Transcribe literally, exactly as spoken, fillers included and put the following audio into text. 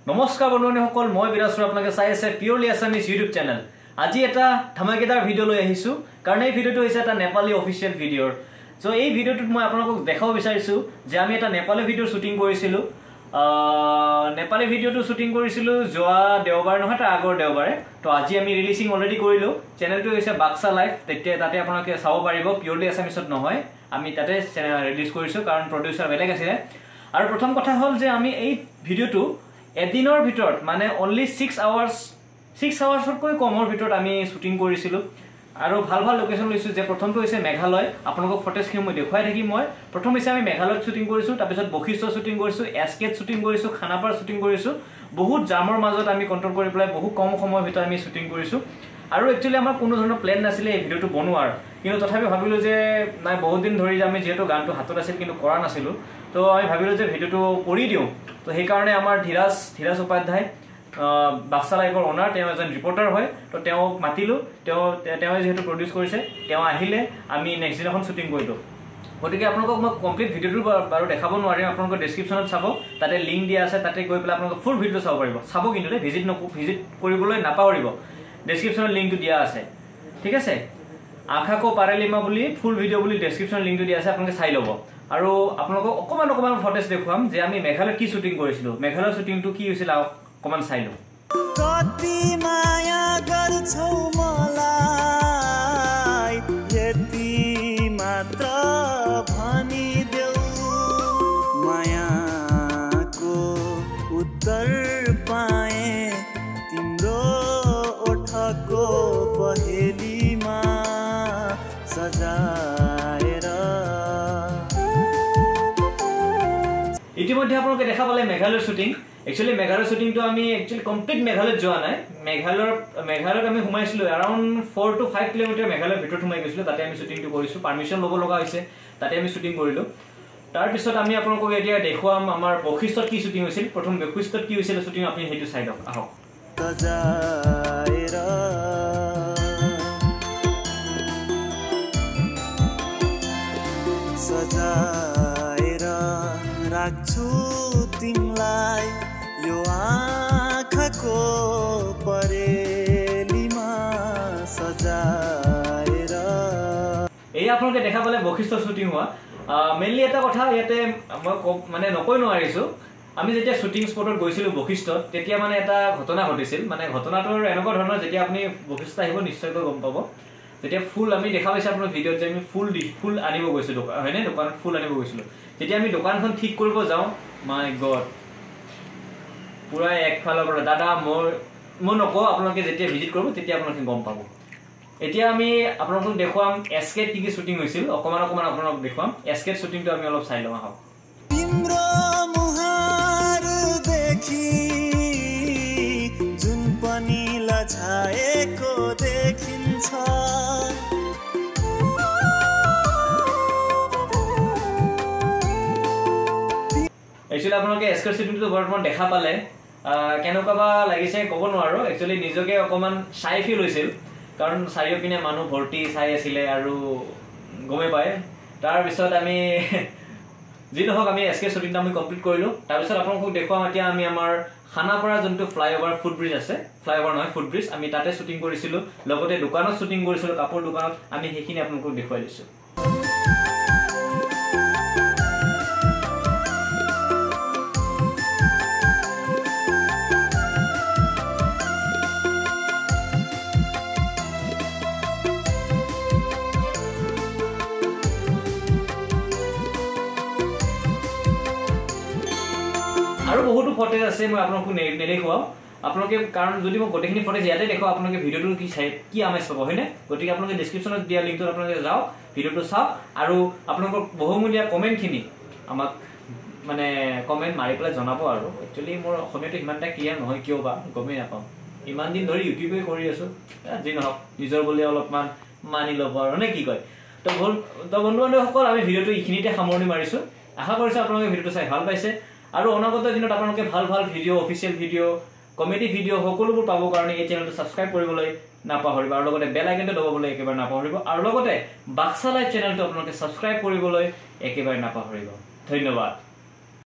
নমস্কাৰ বন্ধুসকল, মই বিৰাজপুৰ আপোনালোকে চাই আছে পিউৰলি আছামিজ ইউটিউব চেনেল। আজি এটা ধমাকেদাৰ ভিডিঅ' লৈ আহিছোঁ, কাৰণ এই ভিডিঅ'টো হৈছে এটা নেপালী অফিচিয়েল ভিডিঅ'ৰ। চ' এই ভিডিঅ'টোত মই আপোনালোকক দেখাব বিচাৰিছোঁ যে আমি এটা নেপালী ভিডিঅ' শ্বুটিং কৰিছিলোঁ। নেপালী ভিডিঅ'টো শ্বুটিং কৰিছিলোঁ যোৱা দেওবাৰ নহয়, তাৰ আগৰ দেওবাৰে। তো আজি আমি ৰিলিজিং অলৰেডি কৰিলোঁ। চেনেলটো হৈছে বাক্সা লাইফ, তেতিয়া তাতে আপোনালোকে চাব পাৰিব, পিউৰলি আছামিজত নহয়। আমি তাতে ৰিলিজ কৰিছোঁ কাৰণ প্ৰডিউচাৰ বেলেগ আছিলে। আৰু প্ৰথম কথা হ'ল যে আমি এই ভিডিঅ'টো এদিনৰ ভিতৰত মানে অনলি ছিক্স আৱাৰ্ছ ছিক্স আৱাৰ্ছতকৈ কমৰ ভিতৰত আমি শ্বুটিং কৰিছিলোঁ। আৰু ভাল ভাল লোকেশ্যন লৈছোঁ, যে প্ৰথমটো হৈছে মেঘালয়। আপোনালোকক ফটেজখিনি মই দেখুৱাই থাকিম। মই প্ৰথম হৈছে আমি মেঘালয়ত শ্বুটিং কৰিছোঁ, তাৰপিছত বশিষ্ঠ শ্বুটিং কৰিছোঁ, এছ কেত শ্বুটিং কৰিছোঁ, খানাপাৰ শ্বুটিং কৰিছোঁ। বহুত জামৰ মাজত আমি কণ্ট্ৰল কৰি পেলাই বহুত কম সময়ৰ ভিতৰত আমি শ্বুটিং কৰিছোঁ। আৰু একচুৱেলি আমাৰ কোনো ধৰণৰ প্লেন নাছিলে এই ভিডিঅ'টো বনোৱাৰ, কিন্তু তথাপি ভাবিলোঁ যে নাই, বহুত দিন ধৰি আমি যিহেতু গানটো হাতত আছিল কিন্তু কৰা নাছিলোঁ, তো আমি ভাবিলোঁ যে ভিডিঅ'টো কৰি দিওঁ। তো সেইকাৰণে আমাৰ ধীৰাজ ধীৰাজ উপাধ্যায়, বাক্সা লাইফৰ অনাৰ, তেওঁ এজন ৰিপৰ্টাৰ হয়। তো তেওঁক মাতিলোঁ, তেওঁ তেওঁ যিহেতু প্ৰডিউচ কৰিছে, তেওঁ আহিলে, আমি নেক্সট দিনাখন শ্বুটিং কৰিলোঁ। গতিকে আপোনালোকক মই কমপ্লিট ভিডিঅ'টো বাৰু দেখাব নোৱাৰিম, আপোনালোকৰ ডেছক্ৰিপশ্যনত চাব, তাতে লিংক দিয়া আছে, তাতে গৈ পেলাই আপোনালোকে ফুল ভিডিঅ'টো চাব পাৰিব। চাব কিন্তু দেই, ভিজিট নক ভিজিট কৰিবলৈ নাপাহৰিব, ডেছক্ৰিপশ্যনত লিংকটো দিয়া আছে, ঠিক আছে। আশাকো পাৰেলিমা বুলি ফুল ভিডিঅ' বুলি ডেছক্ৰিপশ্যনত লিংকটো দিয়া আছে, আপোনালোকে চাই ল'ব। আৰু আপোনালোকক অকণমান অকণমান ফটেজ দেখুৱাম যে আমি মেঘালয়ত কি শ্বুটিং কৰিছিলোঁ, মেঘালয়ৰ শ্বুটিংটো কি হৈছিল অকণমান চাই লওঁ। ইতিমধ্যে আপোনালোকে দেখা পালে মেঘালয়ৰ শ্বুটিং। একচুৱেলি মেঘালয়ৰ শ্বুটিংটো আমি একচুৱেলি কমপ্লিট মেঘালয়ত যোৱা নাই। মেঘালয়ৰ মেঘালয়ত আমি সোমাইছিলোঁ around four to five kilometre মেঘালয়ৰ ভিতৰত সোমাই গৈছিলোঁ, তাতে আমি শ্বুটিংটো কৰিছোঁ। পাৰ্মিশ্যন ল'ব লগা হৈছে, তাতে আমি শ্বুটিং কৰিলোঁ। তাৰপিছত আমি আপোনালোকক এতিয়া দেখুৱাম আমাৰ বশিষ্ঠত কি শ্বুটিং হৈছিল। প্ৰথম বশিষ্ঠত কি হৈছিল শ্বুটিং, আপুনি সেইটো চাই লওক, আহক। राख्छु तिमलाई यो आँखाको परेलीमा सजाएर। এই আপোনালোকে দেখা পালে বশিষ্ঠ শ্বুটিং হোৱা। মেইনলি এটা কথা ইয়াতে মই মানে নকৈ নোৱাৰিছোঁ, আমি যেতিয়া শ্বুটিং স্পটত গৈছিলোঁ বশিষ্ঠত, তেতিয়া মানে এটা ঘটনা ঘটিছিল। মানে ঘটনাটোৰ এনেকুৱা ধৰণৰ, যেতিয়া আপুনি বশিষ্ঠ আহিব নিশ্চয়কৈ গম পাব। যেতিয়া ফুল আমি দেখা পাইছোঁ আপোনাৰ ভিডিঅ'ত, যে আমি ফুল দি ফুল আনিব গৈছিলোঁ, হয়নে, দোকানত ফুল আনিব গৈছিলোঁ। যেতিয়া আমি দোকানখন ঠিক কৰিব যাওঁ, মাই গড, পূৰা একফালৰ পৰা দাদা, মই মই নকওঁ, আপোনালোকে যেতিয়া ভিজিট কৰিব তেতিয়া আপোনালোকে গম পাব। এতিয়া আমি আপোনালোকক দেখুৱাম এছ কেত কি কি শ্বুটিং হৈছিল, অকণমান অকণমান আপোনালোকক দেখুৱাম। এছ কেত শ্বুটিংটো আমি অলপ চাই লওঁ, আহক। जुन पनि लछाएको देखिन्छ, একচুৱেলি আপোনালোকে এছ কেৰ শ্বুটিংটো বৰ্তমান দেখা পালে, কেনেকুৱা বা লাগিছে ক'ব নোৱাৰোঁ। একচুৱেলি নিজকে অকণমান চাই ফিল হৈছিল, কাৰণ চাৰিওপিনে মানুহ ভৰ্তি চাই আছিলে আৰু গমেই পায়। তাৰপিছত আমি যি নহওক, আমি এছ কে শ্বুটিংটো আমি কমপ্লিট কৰিলোঁ। তাৰপিছত আপোনালোকক দেখুৱাম এতিয়া আমি আমাৰ খানাপাৰা যোনটো ফ্লাইঅভাৰ ফুটব্ৰিজ আছে, ফ্লাইঅভাৰ নহয় ফুটব্ৰিজ, আমি তাতে শ্বুটিং কৰিছিলোঁ। লগতে দোকানত শ্বুটিং কৰিছিলোঁ, কাপোৰ দোকানত। আমি সেইখিনি আপোনালোকক দেখুৱাই দিছোঁ। আৰু বহুতো ফটেজ আছে, মই আপোনালোকক নেদেখুৱাওঁ। আপোনালোকে, কাৰণ যদি মই গোটেইখিনি ফটেজ ইয়াতে দেখুৱাওঁ, আপোনালোকে ভিডিঅ'টো কি চাই কি আমেজ পাব, হয়নে? গতিকে আপোনালোকে ডেছক্ৰিপশ্যনত দিয়া লিংকটোত আপোনালোকে যাওক, ভিডিঅ'টো চাওক, আৰু আপোনালোকৰ বহুমূলীয়া কমেণ্টখিনি আমাক মানে কমেণ্ট মাৰি পেলাই জনাব। আৰু একচুৱেলি মোৰ অসমীয়াটো সিমান এটা ক্লিয়াৰ নহয়, কিয় বা গমেই নাপাওঁ। ইমান দিন ধৰি ইউটিউবে কৰি আছোঁ, যি নহওক নিজৰ বুলি অলপমান মানি ল'ব আৰু, নে কি কয়? তো ভুল তো বন্ধু বান্ধৱসকল, আমি ভিডিঅ'টো এইখিনিতে সামৰণি মাৰিছোঁ। আশা কৰিছোঁ আপোনালোকে ভিডিঅ'টো চাই ভাল পাইছে। আৰু অনাগত দিনত আপোনালোকে ভাল ভাল video', official video', comedy video' সকলোবোৰ পাবৰ কাৰণে এই চেনেলটো ছাবস্ক্ৰাইব কৰিবলৈ নাপাহৰিব, আৰু লগতে বেল আইকনটো দবাবলৈ একেবাৰে নাপাহৰিব, আৰু লগতে বাক্সা লাইভ চেনেলটো আপোনালোকে ছাবস্ক্ৰাইব কৰিবলৈ একেবাৰে নাপাহৰিব। ধন্যবাদ।